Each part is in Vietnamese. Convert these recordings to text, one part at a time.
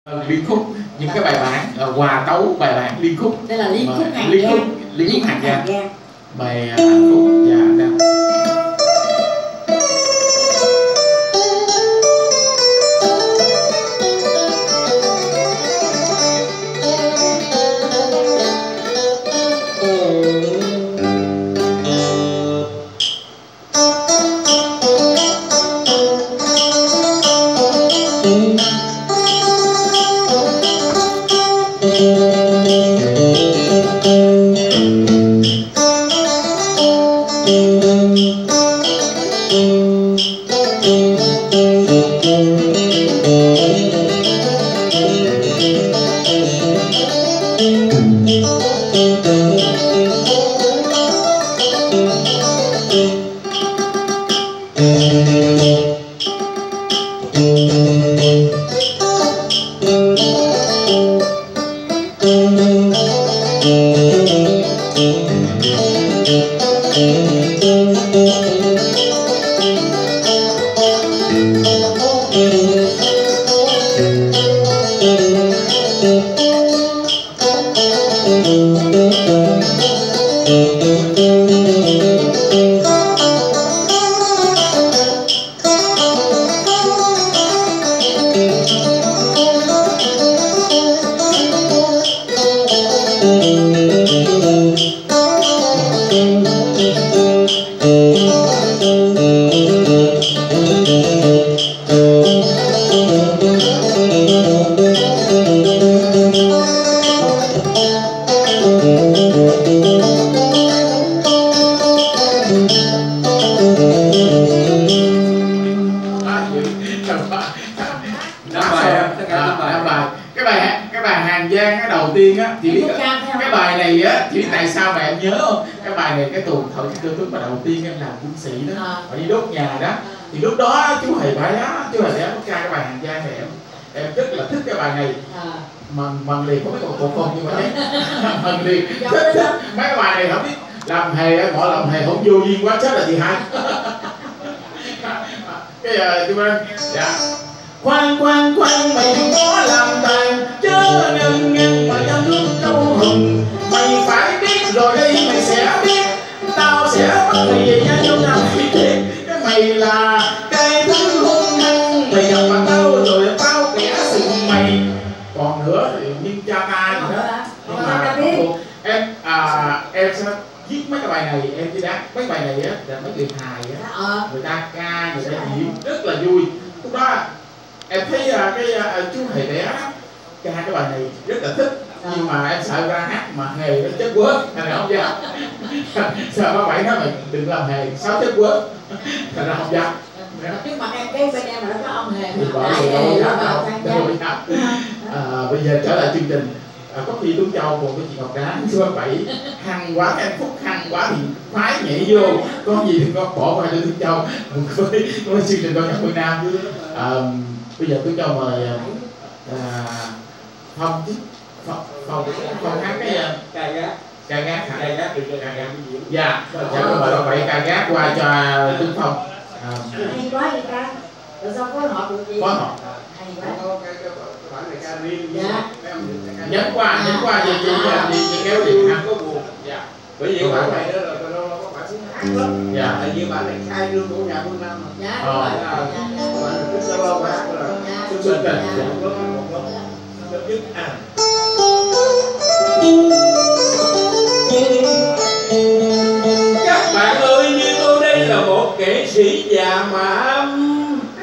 Liên khúc, những cái bài bản hòa tấu bài bản liên khúc. Đây là liên khúc Hàng Giang. Liên khúc Hàng Giang. Bài hạnh phúc và đau. Cái bài Hàng Giang cái đầu tiên á, chị biết cái bài này á, chị biết tại sao mà em nhớ không? Cái bài này cái tuồng thời cơ tướng mà đầu tiên em làm quân sĩ đó, và đi đốt nhà đó, thì lúc đó chú Hề Bá có ca cái bài Hàng Giang này, em rất là thích cái bài này. Mần liền có mấy cổ phong như vậy, Mần liền thích mấy cái bài này, không biết làm hề mọi làm hề không vô duyên quá chết là gì hay. Cái giờ chú Văn dạ khoan mày đừng có làm tàn chớ ngân ngang mà cho nước câu hùng, mày phải biết rồi đây mày sẽ biết tao sẽ bắt mày về nhà trong nào khi thiệt cái mày là cái thứ hung hăng, mày gặp mà tao rồi tao kẻ sừng mày. Còn nữa thì nhưng cha ta gì đó nhưng mà em sẽ viết mấy cái bài này, em chỉ đáp mấy bài này á là mấy người hài á, người ta ca người ta diễn rất là vui. Lúc đó em thấy chú Hề Bé ca cái bài này rất là thích, nhưng mà em sợ ra hát mà Hề nó chết quớt, thành ra không dám. Sợ bác Bảy nói mày đừng làm Hề sáu chết quớt, thành ra không dám. Trước mặt em cái bên em mà nó có ông Hề bây giờ trở lại chương trình. Có khi Tuấn Châu cùng với chị Ngọc Đá số 7 hăng quá, em Phúc hăng quá thì phái nhảy vô, có gì thì con bỏ qua cho Tuấn Châu với chương trình Con Nhạc Phương Nam. Bây giờ Tuấn Châu mời Phong hát cái ca gác dạ, mời bạn Bảy ca gác qua cho Tuấn Phong. Hay quá vậy ta, rồi sao phối hợp được gì? Phối hợp hay quá. Nhấn qua về chị kéo điện hát có buồn. Dạ. Bởi vì bạn này đó là lâu có bạn xuống hát lắm. Dạ. Tại vì bạn này khai trương của nhà Phương Nam mà. Dạ đúng rồi. Bạn rất lâu hát là chương trình một lớp nhất Các bạn ơi, như tôi đây là một nghệ sĩ già mà âm.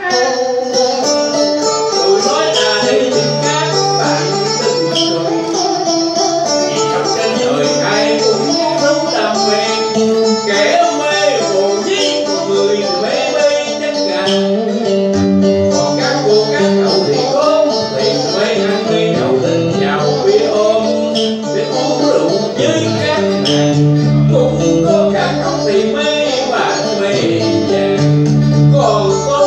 Tôi nói ra đây xin các bạn đừng cười, vì trong trên đời ai cũng thấu đam mê, kẻ mê hồ nhí người mê chân gà. Còn các cô các cậu thì có tiền mê ăn mê nhậu tình chào bia ôm để uống rượu với các nàng. Cũng có các cậu thì mê bạn mê vàng, còn có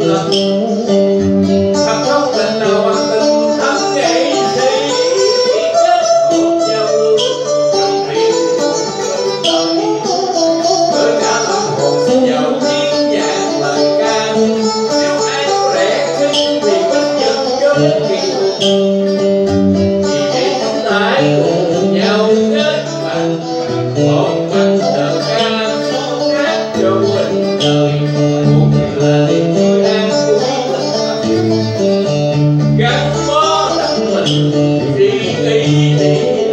lần thật không tình nào bằng tình thắm nghệ sĩ kết hợp giao lưu trò chuyện đời cả tâm hồn giàu tiếng nhạc lời ca nếu ai có rẻ khinh thì bất nhân cho đến kỳ vì vậy chúng ta cùng nhau kết bạn một mặt thờ ca son hát cho quên đời một lời tôi đang cuối tình gắn bó đắm mình vì nghĩ đi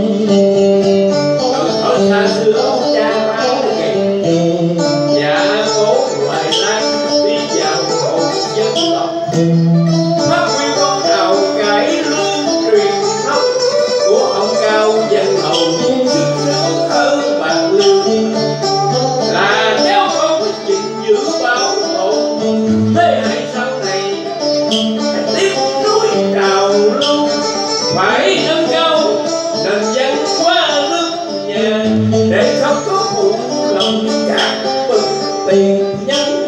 từ thở xa xưa cha bao ngày nhà cố hoài lan đi vào hồn dân tộc phát huy con đào cải lương truyền thống của ông cao dân hầu sinh sống ở Bạc Liêu là nếu không gìn giữ bảo tồn thế hệ sau này tiếp nối trào lưu phải nâng cao nền văn hóa nước nhà để không có phụ lòng các bậc tiền nhân.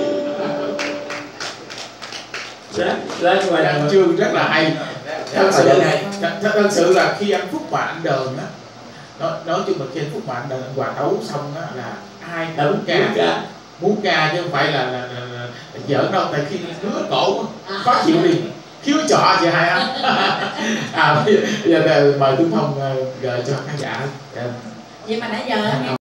Ra ngoài Văn chương rất là hay. Thật sự là khi anh Phúc mà anh đờn á, nói chung là khi anh Phúc mà anh đờn anh hòa tấu xong á là ai muốn ca chứ không phải là giỡn đâu, tại khi ngứa cổ khó chịu liền khiếu trọ chị hai anh. Bây giờ mời Tuấn Phong gợi cho khán giả. Nhưng mà nãy giờ